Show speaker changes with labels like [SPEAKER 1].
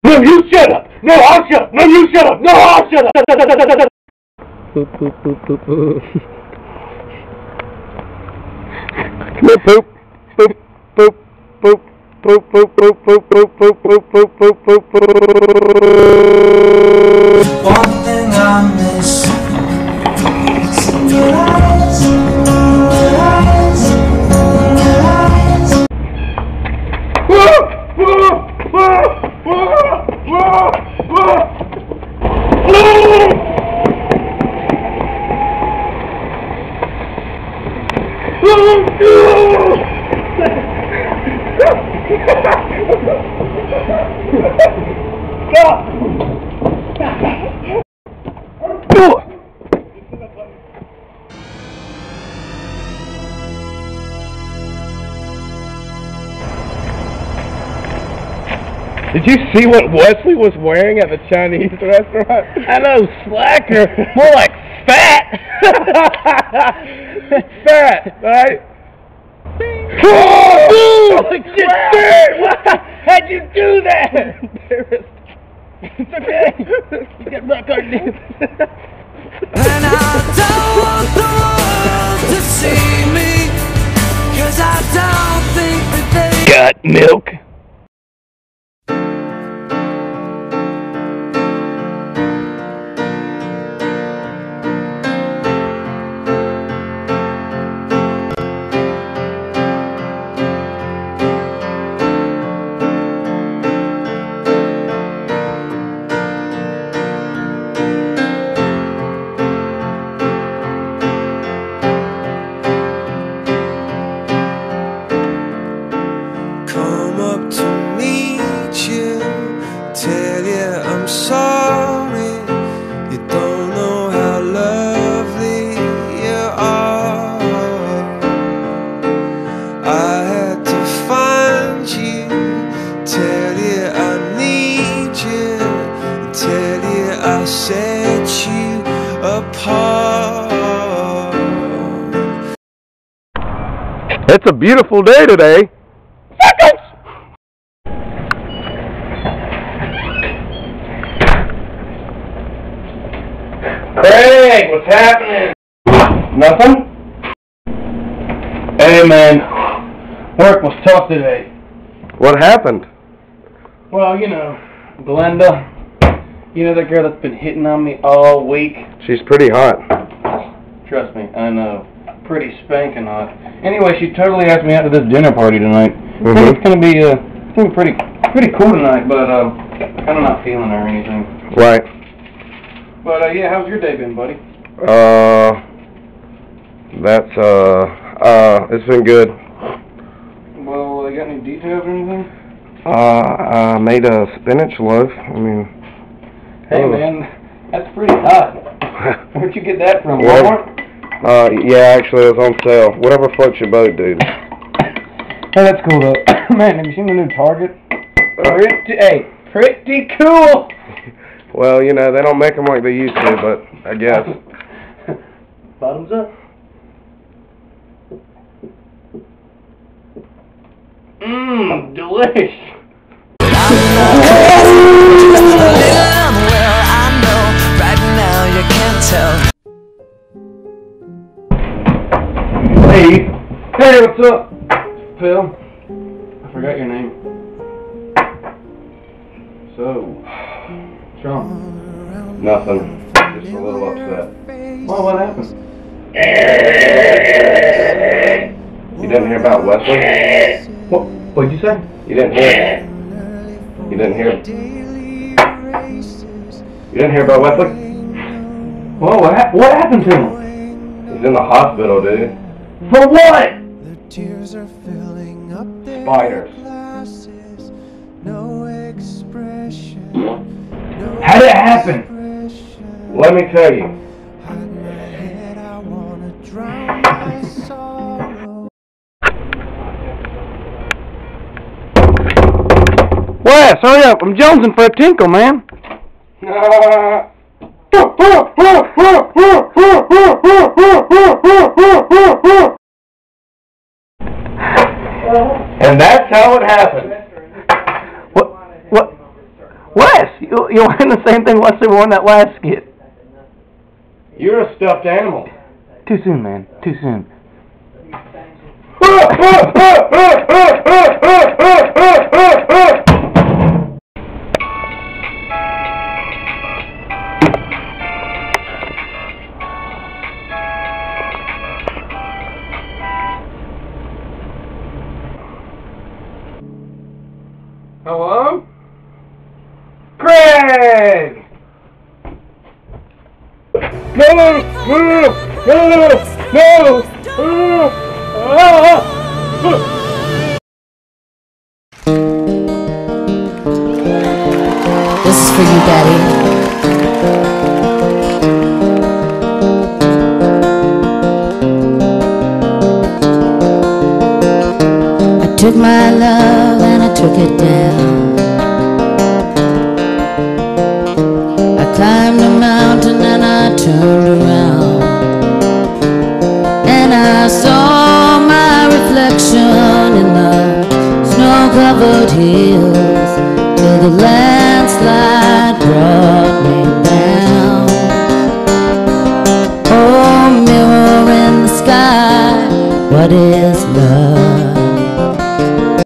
[SPEAKER 1] No, you shut up! No, I'll shut up! No, you shut up! No, I'll shut up!
[SPEAKER 2] Poop, poop, poop, poop, poop. Come here, poop. Poop, poop, poop, poop, poop, poop, poop, poop, poop, poop, poop, poop, poop, poop.
[SPEAKER 3] One thing I miss is your eyes, your eyes, your eyes.
[SPEAKER 2] Did you see what Wesley was wearing at the Chinese restaurant?
[SPEAKER 1] I know, slacker. More like fat.
[SPEAKER 2] Fat, right?
[SPEAKER 1] Oh, how'd you do that? It's okay. You got rock hard knees.
[SPEAKER 3] And I don't want the world to see me, 'cause I don't think that they
[SPEAKER 1] Got milk?
[SPEAKER 3] come up to meet you, tell you I'm sorry. You don't know how lovely you are. I had to find you, tell you I need you, tell you I set you apart.
[SPEAKER 2] It's a beautiful day today.
[SPEAKER 1] Craig, what's happening?
[SPEAKER 2] Nothing?
[SPEAKER 1] Hey, man. Work was tough today.
[SPEAKER 2] What happened?
[SPEAKER 1] Well, you know, Glenda. You know that girl that's been hitting on me all week?
[SPEAKER 2] She's pretty hot.
[SPEAKER 1] Trust me, I know. Pretty spanking hot. Anyway, she totally asked me out to this dinner party tonight. It's gonna be pretty cool tonight, but kind of not feeling her or anything.
[SPEAKER 2] Right.
[SPEAKER 1] But yeah, how's your day been, buddy?
[SPEAKER 2] It's been good.
[SPEAKER 1] Well, you got any details or anything?
[SPEAKER 2] I made a spinach loaf. I mean.
[SPEAKER 1] Hey, man, that's pretty hot. Where'd you get that from?
[SPEAKER 2] Well,
[SPEAKER 1] Walmart?
[SPEAKER 2] Yeah, actually, it was on sale. Whatever floats your boat, dude.
[SPEAKER 1] Hey, that's cool though. Man, have you seen the new Target? Pretty cool.
[SPEAKER 2] Well, you know, they don't make them like they used to, but I guess.
[SPEAKER 1] Bottoms up. Delish. Hey. Hey, what's up? Phil. I forgot your name. So, Trump.
[SPEAKER 2] Nothing. Just a little upset.
[SPEAKER 1] Well, what happened?
[SPEAKER 2] You didn't hear about Wesley?
[SPEAKER 1] What'd you say?
[SPEAKER 2] You didn't hear? You didn't hear? You didn't hear about Wesley?
[SPEAKER 1] Well, what happened to him?
[SPEAKER 2] He's in the hospital, dude.
[SPEAKER 1] For what?
[SPEAKER 2] Spiders.
[SPEAKER 1] How did it happen?
[SPEAKER 2] Let me tell you.
[SPEAKER 1] Wes, hurry up. I'm jonesing for a tinkle, man.
[SPEAKER 2] And that's how it happened.
[SPEAKER 1] What
[SPEAKER 2] you're wearing the same thing Lester wore in that last skit.
[SPEAKER 1] You're a stuffed animal.
[SPEAKER 2] Too soon, man. Too soon.
[SPEAKER 1] Hello? Craig!
[SPEAKER 2] No! No! No! No!
[SPEAKER 4] This is for you, Daddy. I took my love and I took it down. I climbed a mountain and I turned around, and I saw my reflection in the snow-covered hills till the land